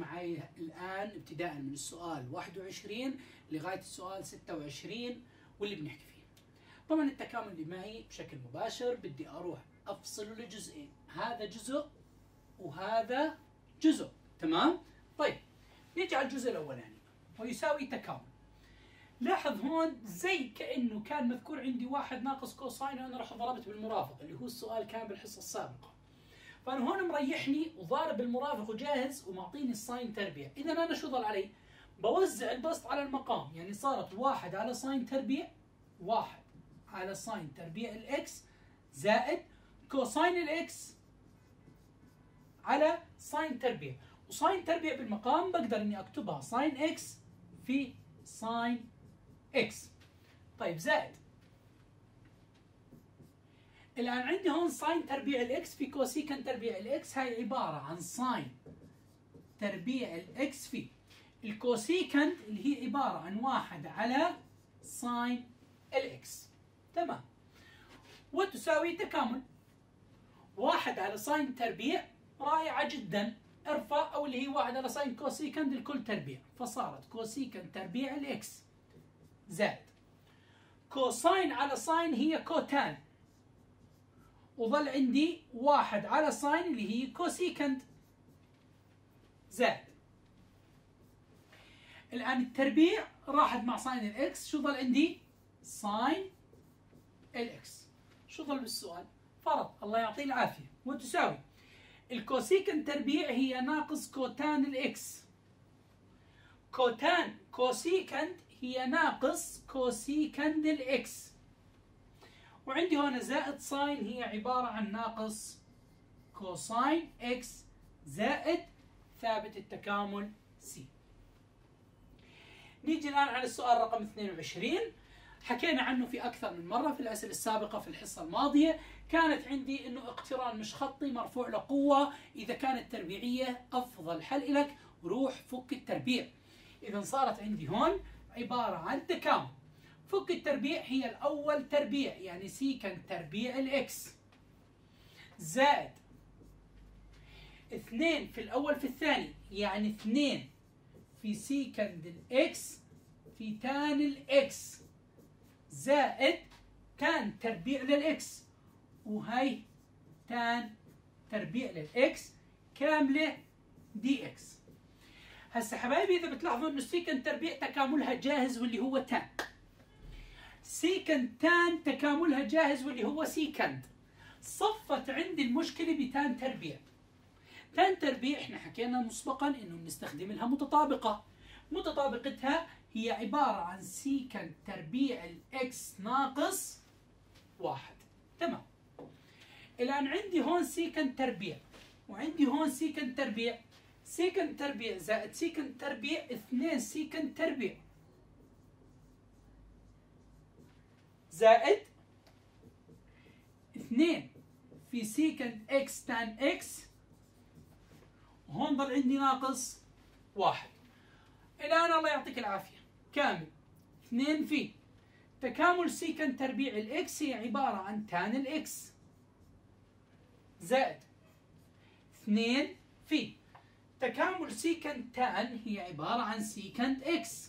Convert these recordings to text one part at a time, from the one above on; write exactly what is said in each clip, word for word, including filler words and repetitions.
معي الآن ابتداء من السؤال واحد وعشرين لغاية السؤال ستة وعشرين واللي بنحكي فيه. طبعا التكامل اللي معي بشكل مباشر بدي أروح أفصله لجزئين، هذا جزء وهذا جزء، تمام؟ طيب نيجي على الجزء الأولاني ويساوي تكامل. لاحظ هون زي كأنه كان مذكور عندي واحد ناقص كوساين وأنا راح ضربت بالمرافق اللي هو السؤال كان بالحصة السابقة. فأنا هون مريحني وضارب المرافق وجاهز ومعطيني الساين تربيع، إذا أنا شو ضل علي؟ بوزع البسط على المقام، يعني صارت واحد على ساين تربيع، واحد على ساين تربيع الإكس زائد كوساين الإكس على ساين تربيع، وساين تربيع بالمقام بقدر إني أكتبها ساين إكس في ساين إكس. طيب زائد الآن عندي هون ساين تربيع الإكس في كوسيكن تربيع الإكس، هاي عبارة عن ساين تربيع الإكس في الكوسيكن اللي هي عبارة عن واحد على ساين الإكس، تمام. وتساوي تكامل واحد على ساين تربيع رائعة جدا، ارفع أو اللي هي واحد على ساين كوسيكن للكل تربيع، فصارت كوسيكن تربيع الإكس زائد كوساين على ساين هي كوتان، وظل عندي واحد على ساين اللي هي كوسيكند زائد الآن التربيع راحت مع ساين الإكس، شو ظل عندي؟ ساين الإكس. شو ظل بالسؤال؟ فرض الله يعطيه العافية. وتساوي الكوسيكند تربيع هي ناقص كوتان الإكس، كوتان كوسيكند هي ناقص كوسيكند الإكس، وعندي هنا زائد ساين هي عبارة عن ناقص كوساين إكس زائد ثابت التكامل سي. نيجي الآن على السؤال رقم اثنين وعشرين، حكينا عنه في أكثر من مرة في الأسئلة السابقة في الحصة الماضية. كانت عندي إنه اقتران مش خطي مرفوع لقوة، إذا كانت تربيعية أفضل حل لك روح فك التربيع. إذا صارت عندي هون عبارة عن تكامل، فك التربيع هي الأول تربيع يعني سيكن تربيع الإكس زائد اثنين في الأول في الثاني يعني اثنين في سيكند الإكس في تان الإكس زائد تان تربيع للإكس، وهي تان تربيع للإكس كاملة دي إكس. هسه حبايبي إذا بتلاحظوا إنه سيكند تربيع تكاملها جاهز واللي هو تان، سيكند تان تكاملها جاهز واللي هو سيكند. صفت عندي المشكلة بتان تربيع. تان تربيع احنا حكينا مسبقا انه بنستخدم لها متطابقة، متطابقتها هي عبارة عن سيكند تربيع الاكس ناقص واحد، تمام. الان عندي هون سيكند تربيع وعندي هون سيكند تربيع، سيكند تربيع زائد سيكند تربيع اثنين سيكند تربيع زائد اثنين في سيكند اكس تان اكس، وهون ضل عندي ناقص واحد. الآن الله يعطيك العافية كامل اثنين في تكامل سيكند تربيع الاكس هي عبارة عن تان الاكس زائد اثنين في تكامل سيكند تان هي عبارة عن سيكند اكس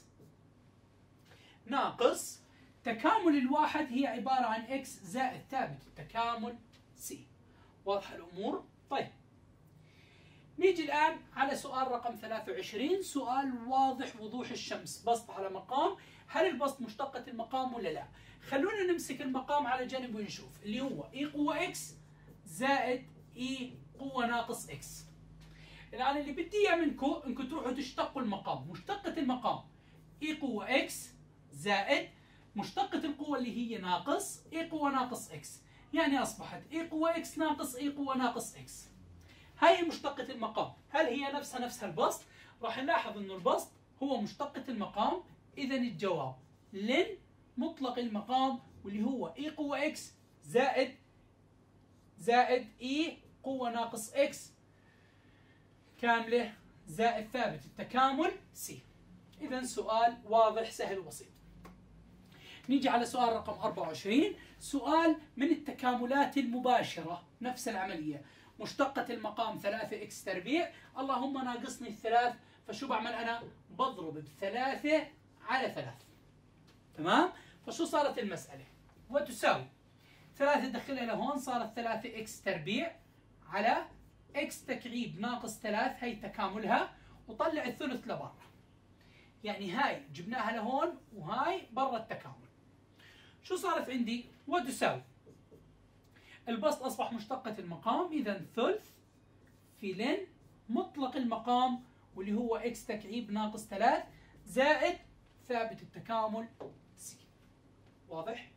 ناقص تكامل الواحد هي عبارة عن اكس زائد ثابت التكامل سي. واضحة الأمور؟ طيب نيجي الآن على سؤال رقم ثلاثة وعشرين، سؤال واضح وضوح الشمس، بسط على مقام. هل البسط مشتقة المقام ولا لا؟ خلونا نمسك المقام على جنب ونشوف اللي هو اي قوة اكس زائد اي قوة ناقص اكس. الآن اللي بدي اياه منكم انكم تروحوا تشتقوا المقام. مشتقة المقام اي قوة اكس زائد مشتقة القوة اللي هي ناقص اي قوة ناقص اكس، يعني اصبحت اي قوة اكس ناقص اي قوة ناقص اكس. هاي مشتقة المقام. هل هي نفسها نفسها البسط؟ راح نلاحظ انه البسط هو مشتقة المقام، اذا الجواب لن مطلق المقام واللي هو اي قوة اكس زائد زائد اي قوة ناقص اكس كاملة زائد ثابت التكامل سي. اذا سؤال واضح سهل وبسيط. نيجي على سؤال رقم أربعة وعشرين، سؤال من التكاملات المباشرة نفس العملية، مشتقة المقام ثلاثة إكس تربيع، اللهم ناقصني الثلاث، فشو بعمل أنا؟ بضرب بثلاثة على ثلاثة. تمام؟ فشو صارت المسألة؟ وتساوي ثلاثة دخلها لهون صارت ثلاثة إكس تربيع على إكس تكعيب ناقص ثلاث، هي تكاملها، وطلع الثلث لبرا. يعني هاي جبناها لهون وهاي برا التكامل. شو صارت عندي؟ وتساوي البسط أصبح مشتقة المقام، إذا ثلث في لن مطلق المقام واللي هو إكس تكعيب ناقص ثلاث زائد ثابت التكامل سي. واضح؟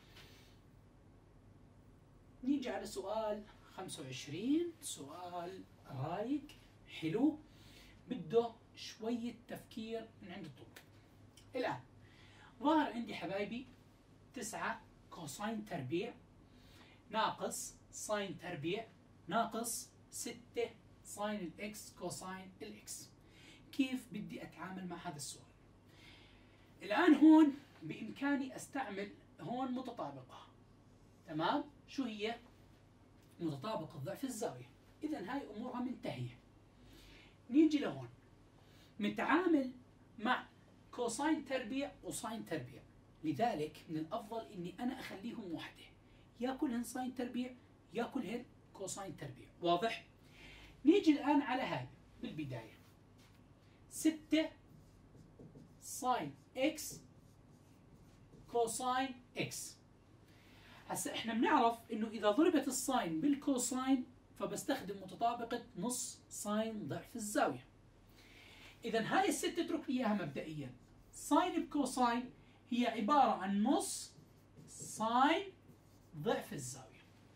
نيجي على سؤال خمسة وعشرين، سؤال رايق حلو بده شوية تفكير من عند الطلاب. الآن ظهر عندي حبايبي تسعة كوساين تربيع ناقص ساين تربيع ناقص ستة ساين الإكس كوساين الإكس. كيف بدي أتعامل مع هذا السؤال؟ الآن هون بإمكاني أستعمل هون متطابقة. تمام؟ شو هي؟ متطابقة ضعف الزاوية. إذا هاي أمورها منتهية. نيجي لهون متعامل مع كوساين تربيع وساين تربيع، لذلك من الأفضل إني أنا أخليهم وحدة، يا كلهن ساين تربيع يا كلهن كوساين تربيع. واضح؟ نيجي الآن على هاي بالبداية ستة ساين إكس كوساين إكس. هسا إحنا بنعرف إنه إذا ضربت الساين بالكوساين فبستخدم متطابقة نص ساين ضعف الزاوية. إذا هاي الستة اترك لي إياها مبدئيا. ساين بكوساين هي عبارة عن نص ساين ضعف الزاوية.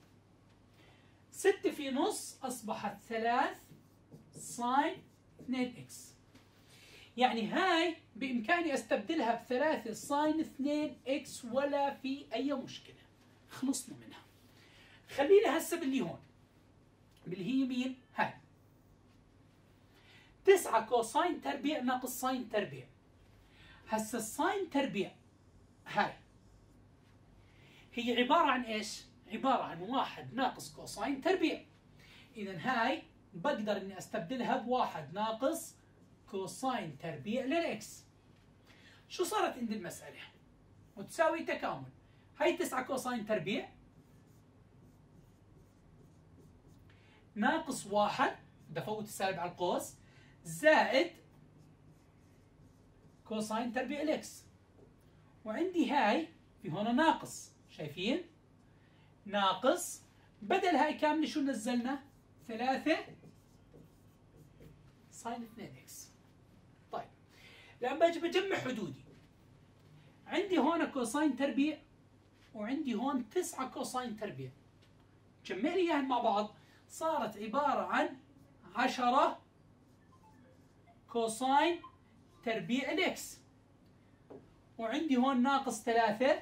ستة في نص أصبحت ثلاث ساين اثنين إكس. يعني هاي بإمكاني أستبدلها بثلاثة ساين اثنين إكس ولا في أي مشكلة. خلصنا منها. خلينا هسه باللي هون باللي هي مين؟ هاي تسعة كوساين تربيع ناقص ساين تربيع. هسه الساين تربيع هاي هي عبارة عن ايش؟ عبارة عن واحد ناقص كوساين تربيع. إذا هاي بقدر إني أستبدلها بواحد ناقص كوساين تربيع للإكس. شو صارت عند المسألة؟ وتساوي تكامل. هاي تسعة كوساين تربيع ناقص واحد، بدي أفوت السالب على القوس، زائد كوساين تربيع الإكس. وعندي هاي في هون ناقص، شايفين؟ ناقص بدل هاي كاملة شو نزلنا؟ ثلاثة ساين اثنين إكس. طيب لما باجي بجمع حدودي عندي هون كوساين تربيع وعندي هون تسعة كوساين تربيع. جمع لي اياهم مع بعض صارت عبارة عن عشرة كوساين تربيع الإكس. وعندي هون ناقص ثلاثة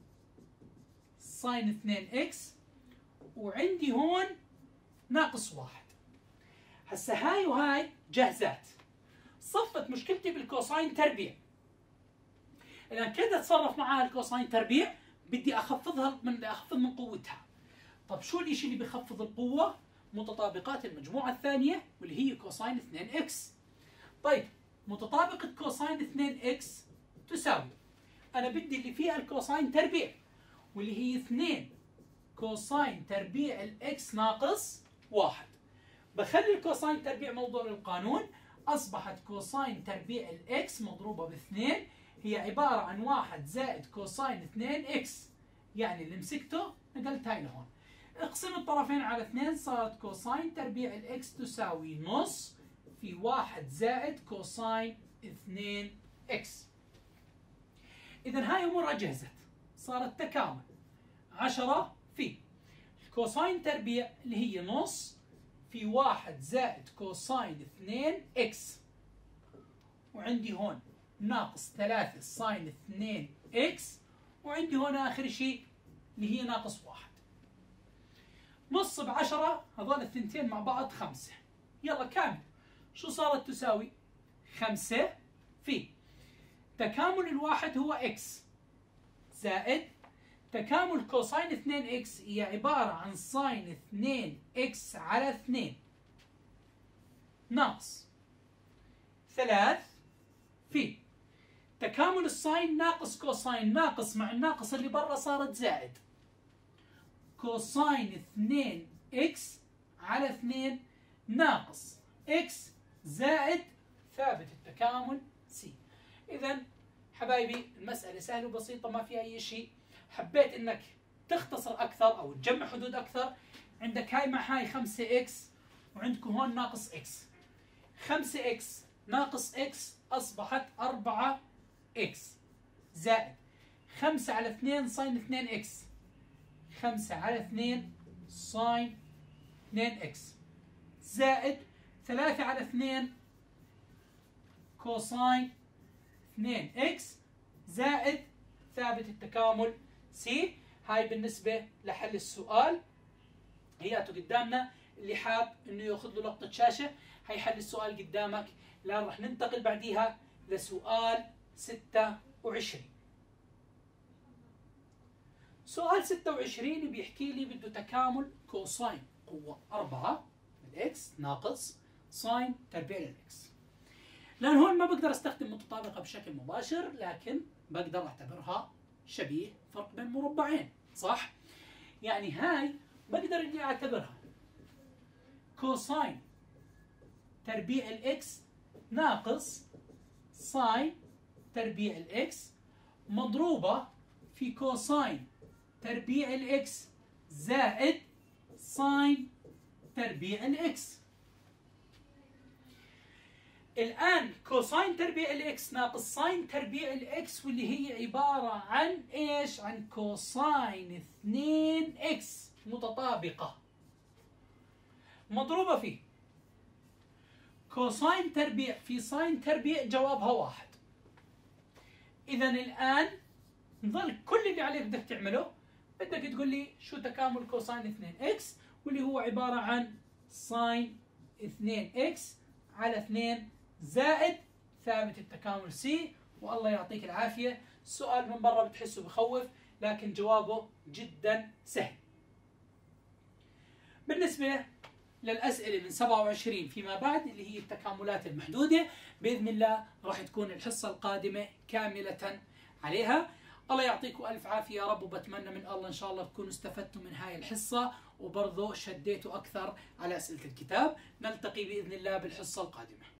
ساين اثنين إكس، وعندي هون ناقص واحد. هسا هاي وهاي جاهزات. صفت مشكلتي بالكوساين تربيع. الآن كيف أتصرف معها الكوساين تربيع؟ بدي أخفضها من بدي أخفض من قوتها. طب شو الإشي اللي بيخفض القوة؟ متطابقات المجموعة الثانية واللي هي كوساين اثنين إكس. طيب متطابقة كوساين اثنين إكس تساوي، أنا بدي اللي فيها الكوساين تربيع واللي هي اثنين كوساين تربيع الإكس ناقص واحد. بخلي الكوساين تربيع موضوع للقانون، أصبحت كوساين تربيع الإكس مضروبة باثنين هي عبارة عن واحد زائد كوساين اثنين إكس. يعني اللي مسكته نقلت هاي لهون، اقسم الطرفين على اثنين صارت كوساين تربيع الإكس تساوي نص في واحد زائد كوساين اثنين إكس. إذا هاي أمورها جهزت، صارت تكامل عشرة في الكوساين تربيع اللي هي نص في واحد زائد كوساين اثنين إكس، وعندي هون ناقص ثلاثة ساين اثنين إكس، وعندي هون آخر شيء اللي هي ناقص واحد. نص بعشرة، هذول الثنتين مع بعض خمسة. يلا كامل. شو صارت تساوي؟ خمسة في تكامل الواحد هو إكس زائد تكامل كوساين اثنين إكس هي عبارة عن ساين اثنين إكس على اثنين ناقص ثلاث في تكامل الساين ناقص كوساين ناقص مع الناقص اللي برا صارت زائد كوساين اثنين إكس على اثنين ناقص إكس زائد ثابت التكامل سي. إذا حبايبي المسألة سهلة وبسيطة ما فيها أي شيء. حبيت إنك تختصر أكثر أو تجمع حدود أكثر. عندك هاي مع هاي خمسة إكس وعندكم هون ناقص إكس. خمسة إكس ناقص إكس أصبحت أربعة إكس زائد خمسة على اثنين ساين اثنين إكس. خمسة على اثنين ساين اثنين إكس زائد ثلاثة على اثنين كوساين اثنين إكس زائد ثابت التكامل سي. هاي بالنسبة لحل السؤال هياته قدامنا. اللي حاب انه ياخذ له لقطة شاشة هي حل السؤال قدامك. الآن رح ننتقل بعديها لسؤال ستة وعشرين. سؤال ستة وعشرين بيحكي لي بده تكامل كوساين قوة أربعة الإكس ناقص ساين تربيع الإكس. لأن هون ما بقدر استخدم متطابقة بشكل مباشر لكن بقدر اعتبرها شبيه فرق بين مربعين صح؟ يعني هاي بقدر اني اعتبرها كوساين تربيع الإكس ناقص ساين تربيع الإكس مضروبة في كوساين تربيع الإكس زائد ساين تربيع الإكس. الآن كوساين تربيع الإكس ناقص ساين تربيع الإكس واللي هي عبارة عن إيش؟ عن كوساين اثنين إكس متطابقة مضروبة في كوساين تربيع في ساين تربيع جوابها واحد. إذا الآن نظل كل اللي عليك بدك تعمله بدك تقول لي شو تكامل كوساين اثنين إكس واللي هو عبارة عن ساين اثنين إكس على اثنين زائد ثابت التكامل سي. والله يعطيك العافية. السؤال من برا بتحسه بخوف لكن جوابه جدا سهل. بالنسبة للأسئلة من سبعة وعشرين فيما بعد اللي هي التكاملات المحدودة بإذن الله راح تكون الحصة القادمة كاملة عليها. الله يعطيكم ألف عافية يا رب وبتمنى من الله إن شاء الله تكونوا استفدتوا من هاي الحصة وبرضه شديتوا أكثر على أسئلة الكتاب. نلتقي بإذن الله بالحصة القادمة.